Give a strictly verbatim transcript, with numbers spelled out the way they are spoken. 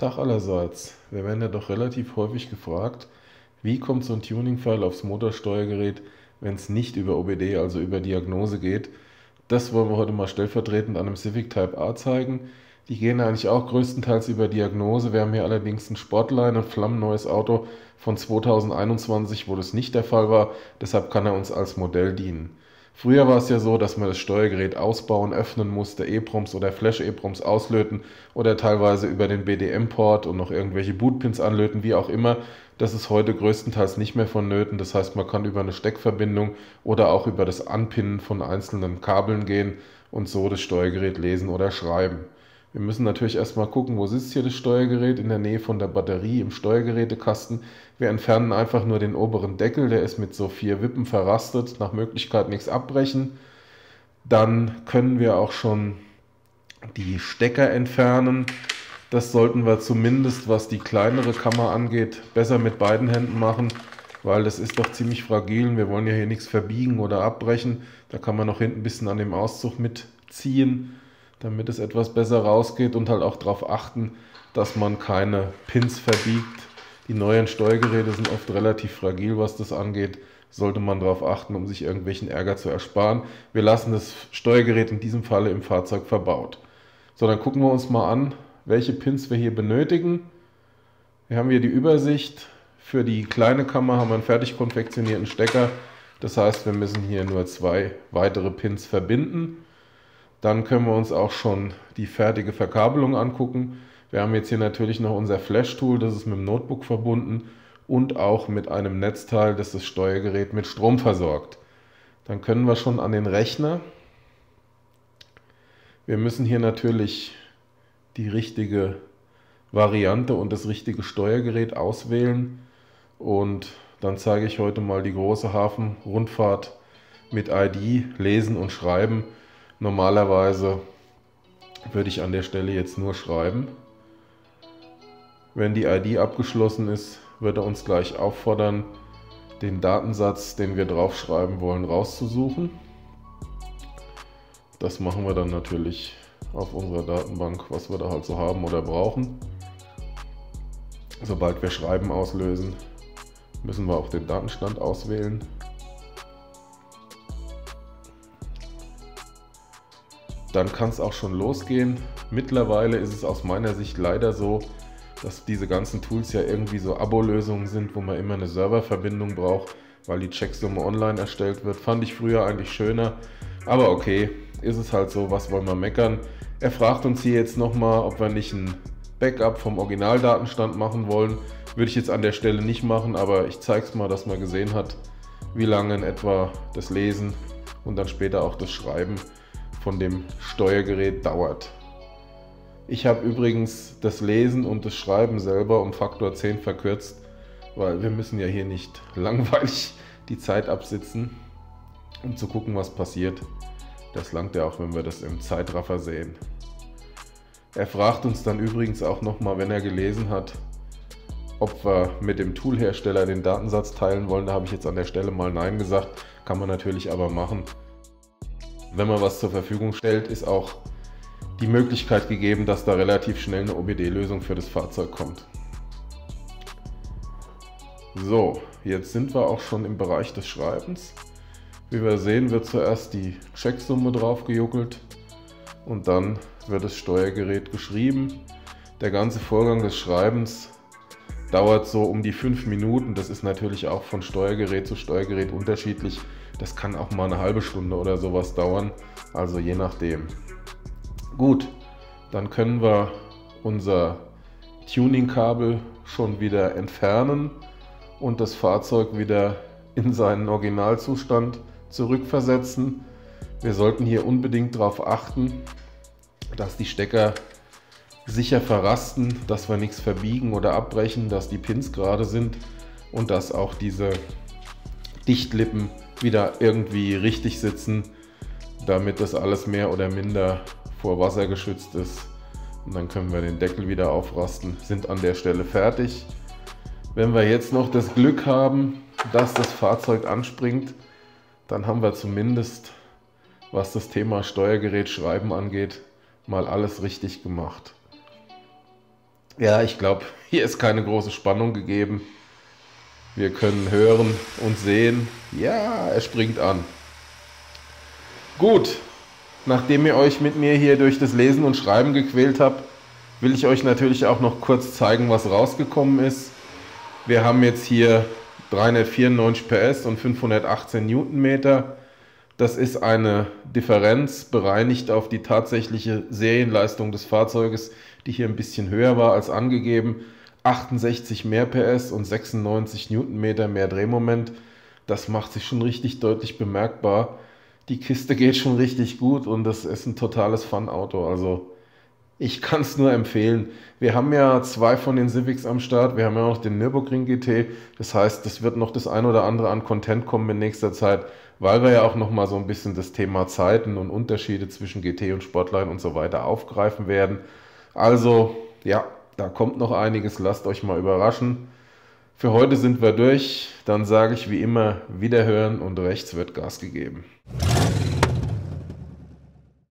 Tag allerseits. Wir werden ja doch relativ häufig gefragt, wie kommt so ein Tuning-File aufs Motorsteuergerät, wenn es nicht über O B D, also über Diagnose geht. Das wollen wir heute mal stellvertretend an einem Civic Type A zeigen. Die gehen eigentlich auch größtenteils über Diagnose. Wir haben hier allerdings ein Sportline, ein flammenneues Auto von zweitausendeinundzwanzig, wo das nicht der Fall war. Deshalb kann er uns als Modell dienen. Früher war es ja so, dass man das Steuergerät ausbauen, öffnen musste, EPROMs oder Flash-EPROMs auslöten oder teilweise über den B D M-Port und noch irgendwelche Bootpins anlöten, wie auch immer. Das ist heute größtenteils nicht mehr vonnöten. Das heißt, man kann über eine Steckverbindung oder auch über das Anpinnen von einzelnen Kabeln gehen und so das Steuergerät lesen oder schreiben. Wir müssen natürlich erstmal gucken, wo sitzt hier das Steuergerät, in der Nähe von der Batterie im Steuergerätekasten. Wir entfernen einfach nur den oberen Deckel, der ist mit so vier Wippen verrastet, nach Möglichkeit nichts abbrechen. Dann können wir auch schon die Stecker entfernen. Das sollten wir zumindest, was die kleinere Kammer angeht, besser mit beiden Händen machen, weil das ist doch ziemlich fragil. Wir wollen ja hier nichts verbiegen oder abbrechen. Da kann man noch hinten ein bisschen an dem Auszug mitziehen, damit es etwas besser rausgeht, und halt auch darauf achten, dass man keine Pins verbiegt. Die neuen Steuergeräte sind oft relativ fragil, was das angeht. Sollte man darauf achten, um sich irgendwelchen Ärger zu ersparen. Wir lassen das Steuergerät in diesem Falle im Fahrzeug verbaut. So, dann gucken wir uns mal an, welche Pins wir hier benötigen. Wir haben hier die Übersicht. Für die kleine Kammer haben wir einen fertig konfektionierten Stecker. Das heißt, wir müssen hier nur zwei weitere Pins verbinden. Dann können wir uns auch schon die fertige Verkabelung angucken. Wir haben jetzt hier natürlich noch unser Flash-Tool, das ist mit dem Notebook verbunden und auch mit einem Netzteil, das das Steuergerät mit Strom versorgt. Dann können wir schon an den Rechner. Wir müssen hier natürlich die richtige Variante und das richtige Steuergerät auswählen. Und dann zeige ich heute mal die große Hafenrundfahrt mit I D, Lesen und Schreiben. Normalerweise würde ich an der Stelle jetzt nur schreiben. Wenn die I D abgeschlossen ist, wird er uns gleich auffordern, den Datensatz, den wir draufschreiben wollen, rauszusuchen. Das machen wir dann natürlich auf unserer Datenbank, was wir da halt so haben oder brauchen. Sobald wir Schreiben auslösen, müssen wir auch den Datenstand auswählen. Dann kann es auch schon losgehen. Mittlerweile ist es aus meiner Sicht leider so, dass diese ganzen Tools ja irgendwie so Abo-Lösungen sind, wo man immer eine Serververbindung braucht, weil die Checksumme online erstellt wird. Fand ich früher eigentlich schöner, aber okay, ist es halt so, was wollen wir meckern. Er fragt uns hier jetzt nochmal, ob wir nicht ein Backup vom Originaldatenstand machen wollen. Würde ich jetzt an der Stelle nicht machen, aber ich zeige es mal, dass man gesehen hat, wie lange in etwa das Lesen und dann später auch das Schreiben von dem Steuergerät dauert. Ich habe übrigens das Lesen und das Schreiben selber um Faktor zehn verkürzt, weil wir müssen ja hier nicht langweilig die Zeit absitzen, um zu gucken, was passiert. Das langt ja auch, wenn wir das im Zeitraffer sehen. Er fragt uns dann übrigens auch nochmal, wenn er gelesen hat, ob wir mit dem Toolhersteller den Datensatz teilen wollen. Da habe ich jetzt an der Stelle mal Nein gesagt, kann man natürlich aber machen. Wenn man was zur Verfügung stellt, ist auch die Möglichkeit gegeben, dass da relativ schnell eine O B D-Lösung für das Fahrzeug kommt. So, jetzt sind wir auch schon im Bereich des Schreibens. Wie wir sehen, wird zuerst die Checksumme drauf gejuckelt und dann wird das Steuergerät geschrieben. Der ganze Vorgang des Schreibens dauert so um die fünf Minuten. Das ist natürlich auch von Steuergerät zu Steuergerät unterschiedlich. Das kann auch mal eine halbe Stunde oder sowas dauern, also je nachdem. Gut, dann können wir unser Tuning-Kabel schon wieder entfernen und das Fahrzeug wieder in seinen Originalzustand zurückversetzen. Wir sollten hier unbedingt darauf achten, dass die Stecker sicher verrasten, dass wir nichts verbiegen oder abbrechen, dass die Pins gerade sind und dass auch diese Dichtlippen wieder irgendwie richtig sitzen, damit das alles mehr oder minder vor Wasser geschützt ist. Und dann können wir den Deckel wieder aufrasten, sind an der Stelle fertig. Wenn wir jetzt noch das Glück haben, dass das Fahrzeug anspringt, dann haben wir zumindest, was das Thema Steuergerät schreiben angeht, mal alles richtig gemacht. Ja, ich glaube, hier ist keine große Spannung gegeben. Wir können hören und sehen. Ja, er springt an. Gut, nachdem ihr euch mit mir hier durch das Lesen und Schreiben gequält habt, will ich euch natürlich auch noch kurz zeigen, was rausgekommen ist. Wir haben jetzt hier dreihundertvierundneunzig P S und fünfhundertachtzehn Newtonmeter. Das ist eine Differenz bereinigt auf die tatsächliche Serienleistung des Fahrzeuges, die hier ein bisschen höher war als angegeben. achtundsechzig mehr P S und sechsundneunzig Newtonmeter mehr Drehmoment. Das macht sich schon richtig deutlich bemerkbar. Die Kiste geht schon richtig gut und das ist ein totales Fun-Auto. Also ich kann es nur empfehlen. Wir haben ja zwei von den Civics am Start. Wir haben ja auch den Nürburgring G T. Das heißt, es wird noch das ein oder andere an Content kommen in nächster Zeit, weil wir ja auch noch mal so ein bisschen das Thema Zeiten und Unterschiede zwischen G T und Sportline und so weiter aufgreifen werden. Also ja, da kommt noch einiges. Lasst euch mal überraschen. Für heute sind wir durch. Dann sage ich wie immer Wiederhören und rechts wird Gas gegeben.